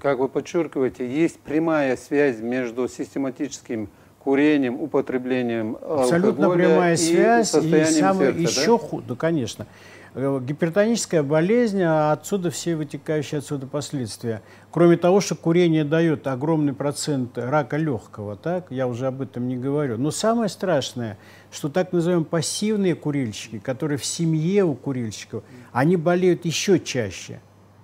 как вы подчеркиваете, есть прямая связь между систематическим курением, употреблением абсолютно алкоголя прямая и связь, состоянием сердца, еще хуже, да, конечно. Гипертоническая болезнь, а отсюда все вытекающие отсюда последствия. Кроме того, что курение дает огромный процент рака легкого, так, я уже об этом не говорю. Но самое страшное, что так называемые пассивные курильщики, которые в семье у курильщиков, они болеют еще чаще,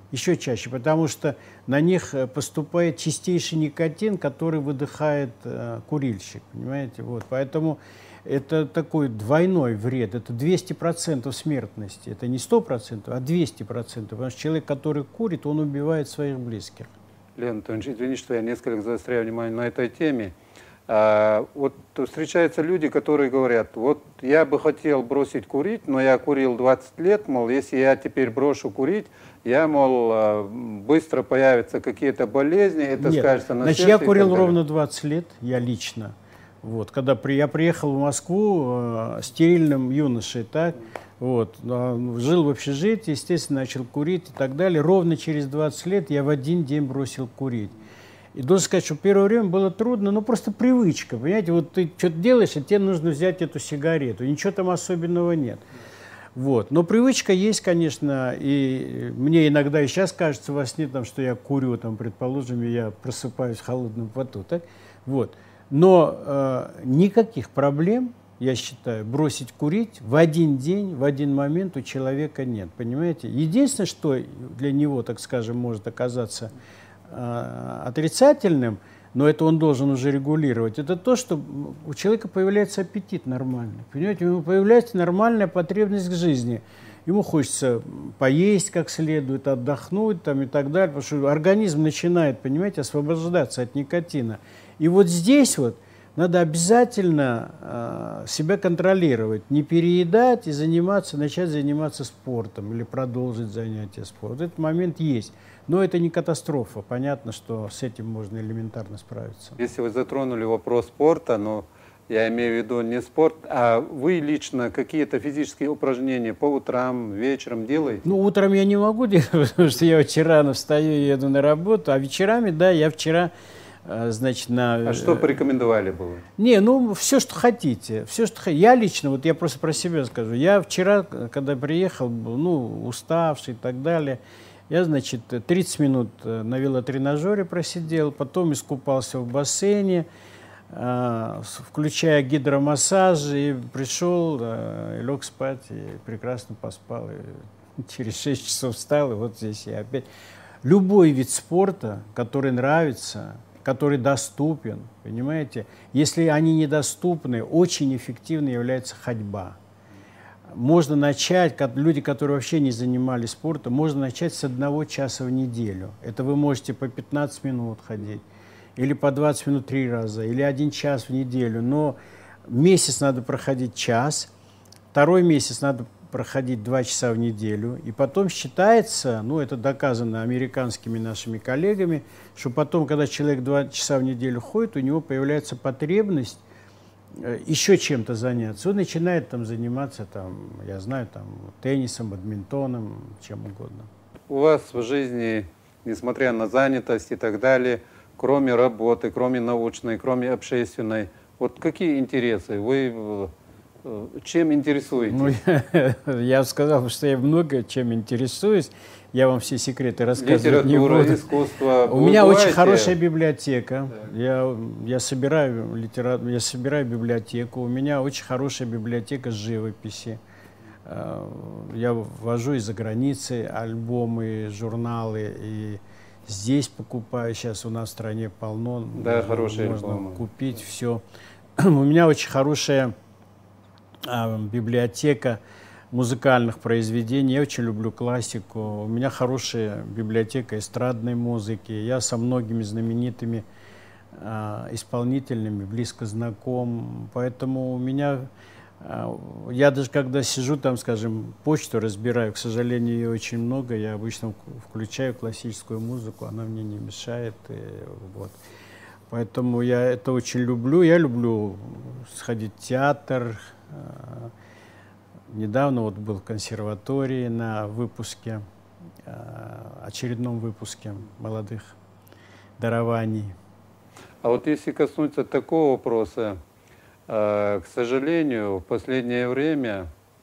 потому что на них поступает чистейший никотин, который выдыхает курильщик, понимаете, вот, поэтому это такой двойной вред, это 200% смертности, это не 100%, а 200%, потому что человек, который курит, он убивает своих близких. Леонид Анатольевич, извините, что я несколько заостряю внимание на этой теме. Вот встречаются люди, которые говорят, вот я бы хотел бросить курить, но я курил 20 лет, мол, если я теперь брошу курить, я, мол, быстро появятся какие-то болезни, это скажется на сердце. Значит, я курил ровно 20 лет, я лично. Вот, когда я приехал в Москву стерильным юношей, так, вот, жил в общежитии, естественно, начал курить и так далее. Ровно через 20 лет я в один день бросил курить. И должен сказать, что первое время было трудно, но просто привычка, понимаете, вот ты что-то делаешь, и тебе нужно взять эту сигарету, ничего там особенного нет. Вот. Но привычка есть, конечно, и мне иногда и сейчас кажется во сне, там, что я курю, там, предположим, и я просыпаюсь в холодном поту, так, вот. Но никаких проблем, я считаю, бросить курить в один день, в один момент у человека нет, понимаете? Единственное, что для него, так скажем, может оказаться отрицательным, но это он должен уже регулировать, это то, что у человека появляется аппетит нормальный, понимаете? У него появляется нормальная потребность к жизни. Ему хочется поесть как следует, отдохнуть там, и так далее, потому что организм начинает, понимаете, освобождаться от никотина. И вот здесь вот надо обязательно себя контролировать, не переедать и начать заниматься спортом или продолжить занятия спортом. Вот этот момент есть. Но это не катастрофа. Понятно, что с этим можно элементарно справиться. Если вы затронули вопрос спорта, но я имею в виду не спорт, а вы лично какие-то физические упражнения по утрам, вечером делаете? Ну, утром я не могу делать, потому что я очень рано встаю и еду на работу, а вечерами, да, я вчера, значит, А что порекомендовали бы вы? Не, ну, все, что хотите. Все, что хотите. Я лично, вот я просто про себя скажу, я вчера, когда приехал, ну, уставший и так далее, я, значит, 30 минут на велотренажере просидел, потом искупался в бассейне, включая гидромассаж, и пришел, и лег спать, и прекрасно поспал. И через 6 часов встал, и вот здесь я опять. Любой вид спорта, который нравится, который доступен, понимаете, если они недоступны, очень эффективной является ходьба. Можно начать, люди, которые вообще не занимались спортом, можно начать с 1 часа в неделю. Это вы можете по 15 минут ходить, или по 20 минут 3 раза, или 1 час в неделю. Но месяц надо проходить час, 2-й месяц надо проходить 2 часа в неделю. И потом считается, ну это доказано американскими нашими коллегами, что потом, когда человек 2 часа в неделю ходит, у него появляется потребность еще чем-то заняться. Он начинает там заниматься, там, я знаю, там, теннисом, бадминтоном, чем угодно. У вас в жизни, несмотря на занятость и так далее, кроме работы, кроме научной, кроме общественной, вот какие интересы? Вы чем интересуетесь? Ну, я сказал, что я много чем интересуюсь. Я вам все секреты рассказывать не буду. Литература, искусство. У меня очень хорошая библиотека. Я собираю литературу, я собираю библиотеку. У меня очень хорошая библиотека живописи. Я ввожу из-за границы альбомы, журналы. И здесь покупаю. Сейчас у нас в стране полно. Да, хорошие можно альбомы. Купить все. У меня очень хорошая библиотека музыкальных произведений. Я очень люблю классику. У меня хорошая библиотека эстрадной музыки. Я со многими знаменитыми исполнителями близко знаком. Поэтому у меня... я даже когда сижу там, скажем, почту разбираю, к сожалению, ее очень много, я обычно включаю классическую музыку, она мне не мешает. Вот. Поэтому я это очень люблю. Я люблю сходить в театр. Недавно вот был в консерватории на выпуске, очередном выпуске молодых дарований. А вот если коснуться такого вопроса, к сожалению, в последнее время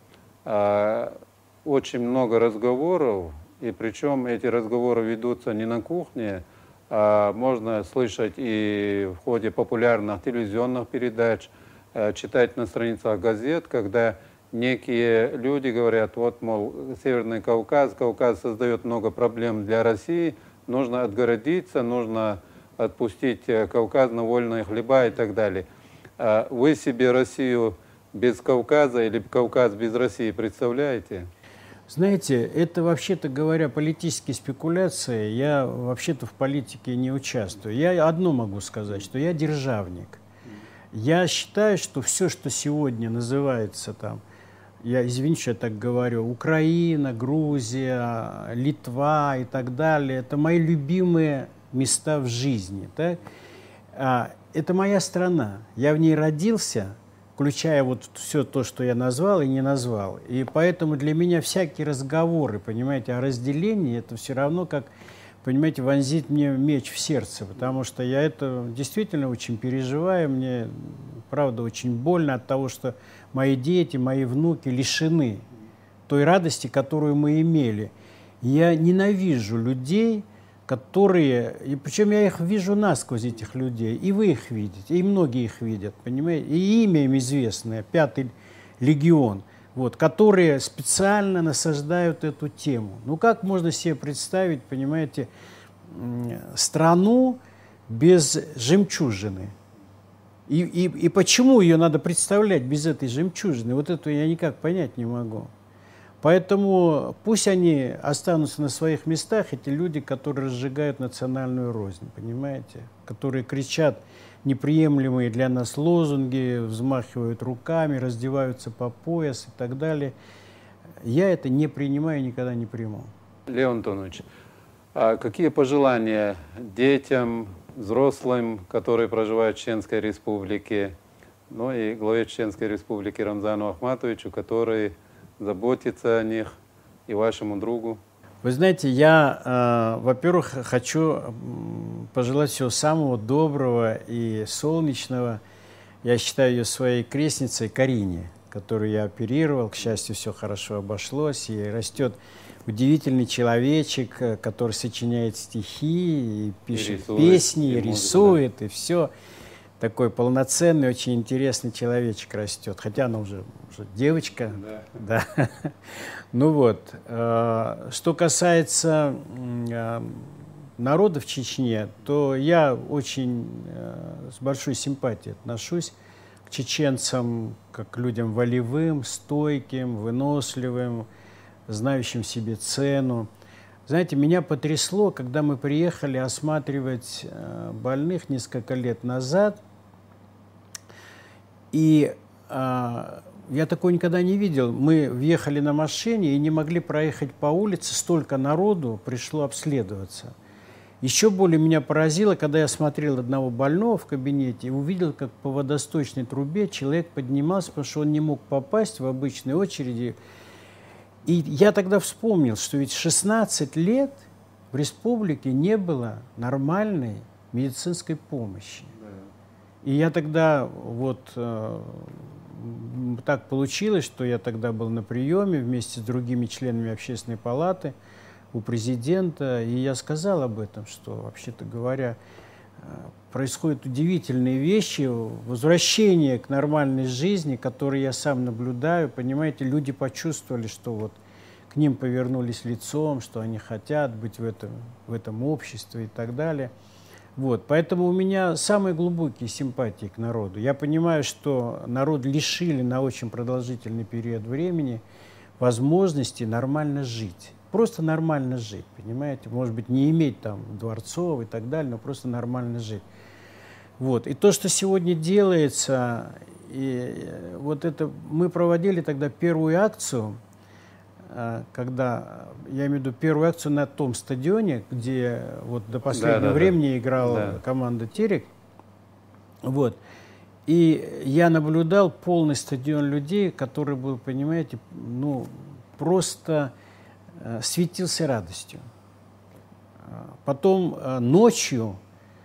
очень много разговоров, и причем эти разговоры ведутся не на кухне, а можно слышать и в ходе популярных телевизионных передач, читать на страницах газет, когда некие люди говорят, вот, мол, Северный Кавказ, Кавказ создает много проблем для России, нужно отгородиться, нужно отпустить Кавказ на вольные хлеба и так далее. Вы себе Россию без Кавказа или Кавказ без России представляете? Знаете, это, вообще-то говоря, политические спекуляции. Я вообще-то в политике не участвую. Я одно могу сказать, что я державник. Я считаю, что все, что сегодня называется там, я, извините, что я так говорю, Украина, Грузия, Литва и так далее, это мои любимые места в жизни. Да? Это моя страна. Я в ней родился, включая вот все то, что я назвал и не назвал. И поэтому для меня всякие разговоры, понимаете, о разделении, это все равно как, понимаете, вонзить мне меч в сердце, потому что я это действительно очень переживаю, мне, правда, очень больно от того, что мои дети, мои внуки лишены той радости, которую мы имели. Я ненавижу людей, которые, и причем я их вижу насквозь, этих людей, и вы их видите, и многие их видят, понимаете, и имя им известное, 5-й легион, вот, которые специально насаждают эту тему. Ну как можно себе представить, понимаете, страну без жемчужины? И почему ее надо представлять без этой жемчужины? Вот это я никак понять не могу. Поэтому пусть они останутся на своих местах, эти люди, которые разжигают национальную рознь, понимаете? Которые кричат неприемлемые для нас лозунги, взмахивают руками, раздеваются по пояс и так далее. Я это не принимаю и никогда не приму. Леон Антонович, а какие пожелания детям, взрослым, которые проживают в Чеченской Республике, ну и главе Чеченской Республики Рамзану Ахматовичу, который заботиться о них, и вашему другу? Вы знаете, я, во-первых, хочу пожелать всего самого доброго и солнечного. Я считаю ее своей крестницей Карине, которую я оперировал. К счастью, все хорошо обошлось. И растет удивительный человечек, который сочиняет стихи, и пишет песни, и рисует, да. И все. Такой полноценный, очень интересный человечек растет. Хотя она уже девочка. Да. Да. Ну вот. Что касается народа в Чечне, то я очень с большой симпатией отношусь к чеченцам, как к людям волевым, стойким, выносливым, знающим себе цену. Знаете, меня потрясло, когда мы приехали осматривать больных несколько лет назад, и я такого никогда не видел. Мы въехали на машине и не могли проехать по улице, столько народу пришло обследоваться. Еще более меня поразило, когда я смотрел одного больного в кабинете и увидел, как по водосточной трубе человек поднимался, потому что он не мог попасть в обычной очереди. И я тогда вспомнил, что ведь 16 лет в республике не было нормальной медицинской помощи. И я тогда вот так получилось, что я тогда был на приеме вместе с другими членами Общественной палаты у президента, и я сказал об этом, что, вообще-то говоря, происходят удивительные вещи, возвращение к нормальной жизни, которые я сам наблюдаю. Понимаете, люди почувствовали, что вот к ним повернулись лицом, что они хотят быть в этом обществе и так далее. Вот. Поэтому у меня самые глубокие симпатии к народу. Я понимаю, что народ лишили на очень продолжительный период времени возможности нормально жить. Просто нормально жить, понимаете? Может быть, не иметь там дворцов и так далее, но просто нормально жить. Вот. И то, что сегодня делается, и вот это мы проводили тогда первую акцию, когда, я имею в виду первую акцию на том стадионе, где вот до последнего времени играла команда «Терек». Вот. И я наблюдал полный стадион людей, который был, понимаете, ну, просто светился радостью. Потом ночью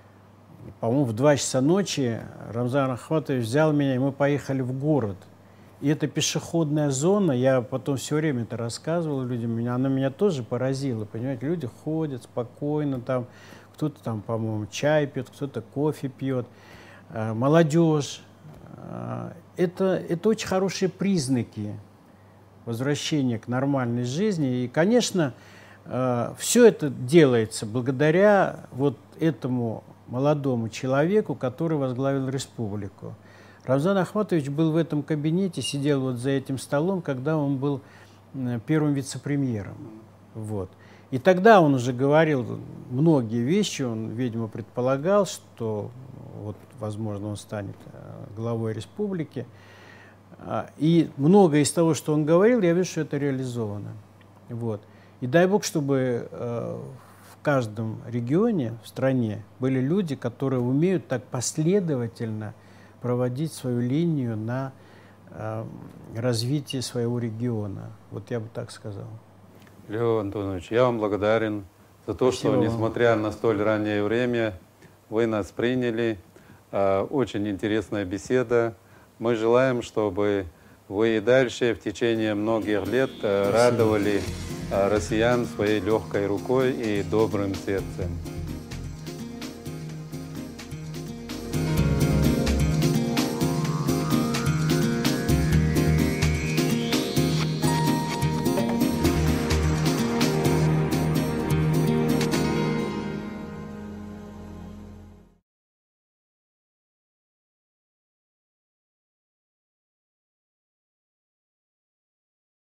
по-моему, в 2 часа ночи Рамзан Ахматович взял меня, и мы поехали в город. И эта пешеходная зона, я потом все время это рассказывал людям, она меня тоже поразила, понимаете, люди ходят спокойно, там кто-то там, по-моему, чай пьет, кто-то кофе пьет, молодежь. Это очень хорошие признаки возвращения к нормальной жизни. И, конечно, все это делается благодаря вот этому молодому человеку, который возглавил республику. Рамзан Ахматович был в этом кабинете, сидел вот за этим столом, когда он был первым вице-премьером. Вот. И тогда он уже говорил многие вещи, он, видимо, предполагал, что, вот, возможно, он станет главой республики. И многое из того, что он говорил, я вижу, что это реализовано. Вот. И дай Бог, чтобы в каждом регионе, в стране были люди, которые умеют так последовательно проводить свою линию на развитие своего региона. Вот я бы так сказал. Лев Антонович, я вам благодарен за то, Спасибо что, вам. несмотря на столь раннее время, вы нас приняли. Очень интересная беседа. Мы желаем, чтобы вы и дальше в течение многих лет радовали россиян своей легкой рукой и добрым сердцем.